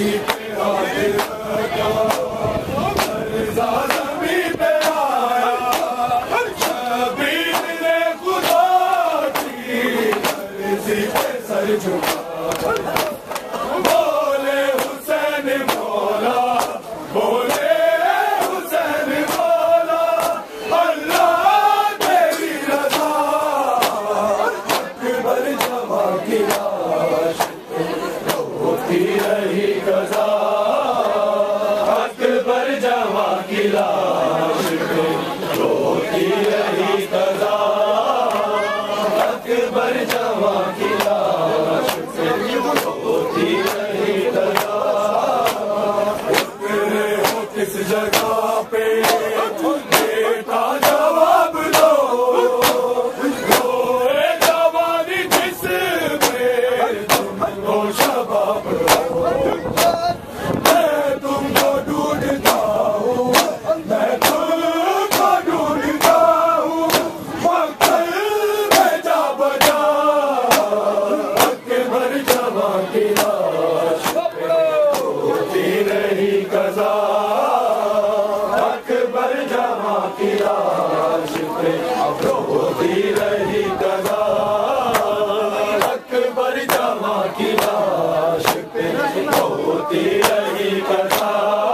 बोले हुसैन मौला, बोले हुसैन मौला, अल्लाह तेरी रज़ा। अकबर जवां की लाश होती रही कज़ा, अकबर जवां की लाश होती रही कज़ा, अकबर जवां की लाश होती रही कज़ा। उतरे हो किस जगह पे बेटा जवाब दो, रोए जवानी जिस पे तुमको शबाब दो। मैं तुमको ढूंढता हूँ, मैं तुमको ढूंढता हूँ, मक्तल में जा बजा। अकबर जवां की लाश होती रही कज़ा, अकबर जवां की लाश पे होती रही कज़ा, अकबर जवां की लाश पे होती रही कज़ा।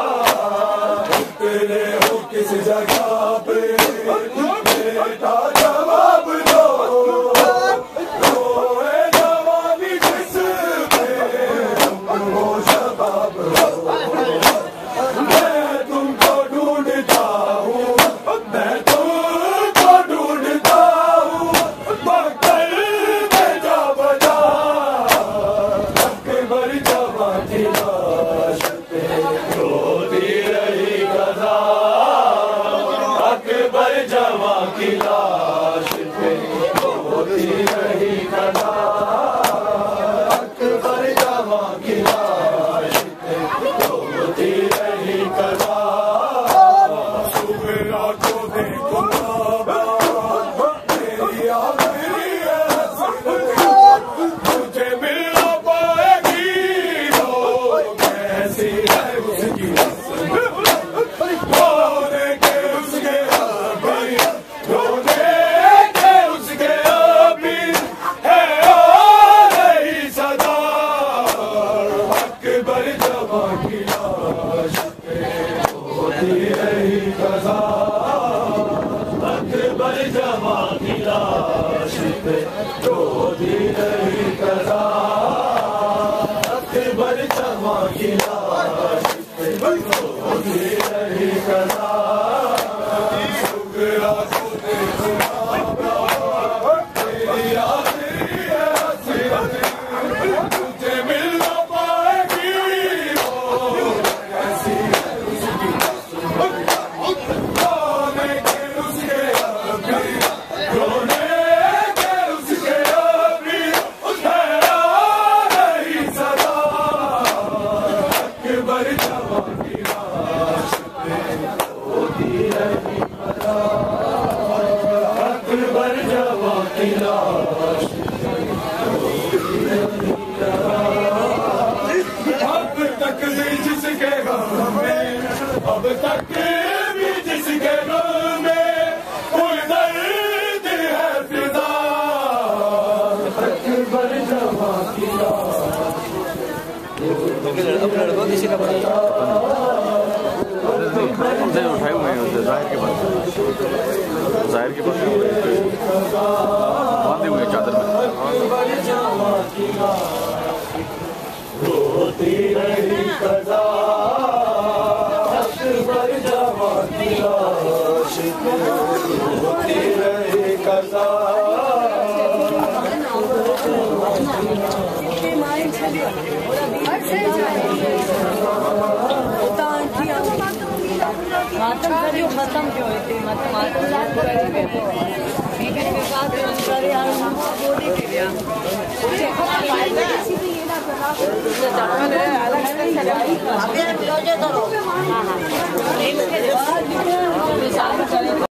उतरे हो किस जगह पे बेटा जवाब दो, रोए जवानी जिस पे तुमको शबाब दो। मैं तुमको ढूंढता हूँ, मैं तुमको ढूंढता हूँ, मक्तल में जा बजा। अकबर जवां की लाश पे होती रही कज़ा, अकबर जवां की लाश पे होती रही कज़ा, अकबर जवां की लाश पे होती रही कज़ा। सुबह को देखो बाबा, तेरी आखिरी हसरत तुझे मिल ना पाएगी, वो कैसी है उसकी हसरत। रोने के उसके अभी, रोने के उसके अभी है आ रही सदा। अकबर जवां की लाश पे होती रही कज़ा, अकबर जवां की लाश पे होती रही कज़ा, अकबर जवां की लाश पे होती रही कज़ा। सुगरा को देखो बाबा, तेरी आखिरी हसरत तुझे मिल ना पाएगी, वो कैसी है उसकी हसरत। रोने के उसके अभी, रोने के उसके अभी है आ रही सदा। अकबर जवां की लाश पे होती रही कज़ा, अकबर जवां की लाश पे होती रही कज़ा। अब तक भी जिसके गम में, अब तक भी जिसके गम में कोई दर्द है फिदा। अकबर जवां की लाश उठाए हुए हैं जाहिर के पास, जाहिर के पास बांधे हुए हैं चादर में। अकबर जवां की लाश होती रही कज़ा, अकबर जवां की लाश होती रही कज़ा। मातम करियो खत्म क्यों होती मातम बोली के लिया